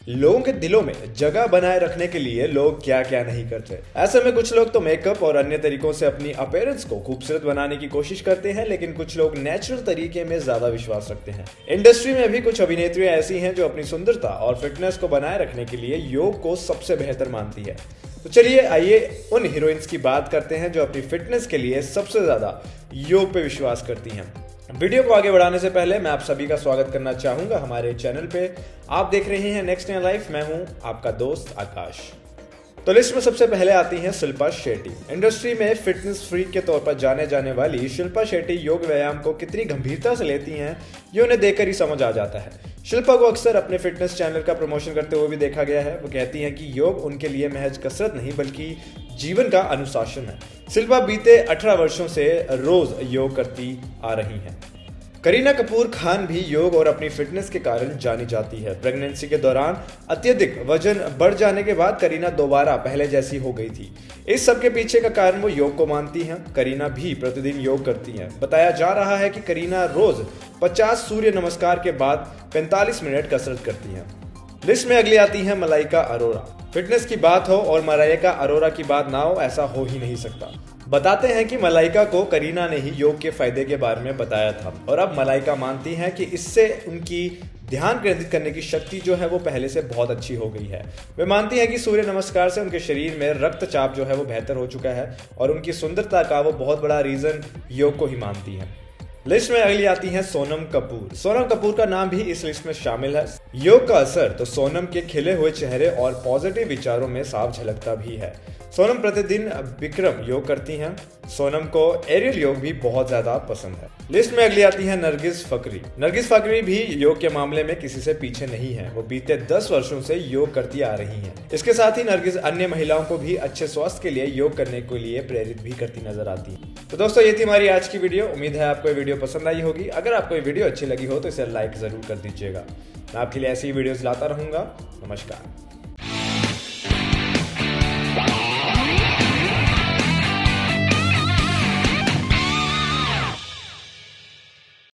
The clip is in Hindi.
लोगों के दिलों में जगह बनाए रखने के लिए लोग क्या क्या नहीं करते। ऐसे में कुछ लोग तो मेकअप और अन्य तरीकों से अपनी अपीयरेंस को खूबसूरत बनाने की कोशिश करते हैं, लेकिन कुछ लोग नेचुरल तरीके में ज्यादा विश्वास रखते हैं। इंडस्ट्री में भी कुछ अभिनेत्रियां ऐसी हैं जो अपनी सुंदरता और फिटनेस को बनाए रखने के लिए योग को सबसे बेहतर मानती है। तो चलिए आइए उन हीरोइंस की बात करते हैं जो अपनी फिटनेस के लिए सबसे ज्यादा योग पे विश्वास करती हैं। वीडियो को आगे बढ़ाने से पहले मैं आप सभी का स्वागत करना चाहूंगा हमारे चैनल पे। आप देख रहे हैं नेक्स्ट इन लाइफ। मैं हूं आपका दोस्त आकाश। तो लिस्ट में सबसे पहले आती हैं शिल्पा शेट्टी। इंडस्ट्री में फिटनेस फ्रीक के तौर पर जाने जाने वाली शिल्पा शेट्टी योग व्यायाम को कितनी गंभीरता से लेती हैं, ये उन्हें देखकर ही समझ आ जाता है। शिल्पा को अक्सर अपने फिटनेस चैनल का प्रमोशन करते हुए भी देखा गया है। वो कहती हैं कि योग उनके लिए महज कसरत नहीं बल्कि जीवन का अनुशासन है। शिल्पा बीते 18 वर्षों से रोज योग करती आ रही हैं। करीना कपूर खान भी योग और अपनी फिटनेस के कारण जानी जाती है। प्रेगनेंसी के दौरान अत्यधिक वजन बढ़ जाने के बाद करीना दोबारा पहले जैसी हो गई थी। इस सब के पीछे का कारण वो योग को मानती हैं। करीना भी प्रतिदिन योग करती हैं। बताया जा रहा है कि करीना रोज 50 सूर्य नमस्कार के बाद 45 मिनट कसरत करती हैं। लिस्ट में अगली आती है मलाइका अरोरा। फिटनेस की बात हो और मलाइका अरोरा की बात ना हो, ऐसा हो ही नहीं सकता। बताते हैं कि मलाइका को करीना ने ही योग के फायदे के बारे में बताया था और अब मलाइका मानती हैं कि इससे उनकी ध्यान केंद्रित करने की शक्ति जो है वो पहले से बहुत अच्छी हो गई है। वे मानती हैं कि सूर्य नमस्कार से उनके शरीर में रक्तचाप जो है वो बेहतर हो चुका है और उनकी सुंदरता का वो बहुत बड़ा रीजन योग को ही मानती हैं। लिस्ट में अगली आती है सोनम कपूर। सोनम कपूर का नाम भी इस लिस्ट में शामिल है। योग का असर तो सोनम के खिले हुए चेहरे और पॉजिटिव विचारों में साफ झलकता भी है। सोनम प्रतिदिन विक्रम योग करती हैं। सोनम को एरियल योग भी बहुत ज्यादा पसंद है। लिस्ट में अगली आती है नरगिस फकरी। नरगिस फकरी भी योग के मामले में किसी से पीछे नहीं है। वो बीते 10 वर्षों से योग करती आ रही हैं। इसके साथ ही नरगिस अन्य महिलाओं को भी अच्छे स्वास्थ्य के लिए योग करने के लिए प्रेरित भी करती नजर आती है। तो दोस्तों ये थी हमारी आज की वीडियो। उम्मीद है आपको ये वीडियो पसंद आई होगी। अगर आपको ये वीडियो अच्छी लगी हो तो इसे लाइक जरूर कर दीजिएगा। मैं आपके लिए ऐसी वीडियोस लाता रहूंगा। नमस्कार।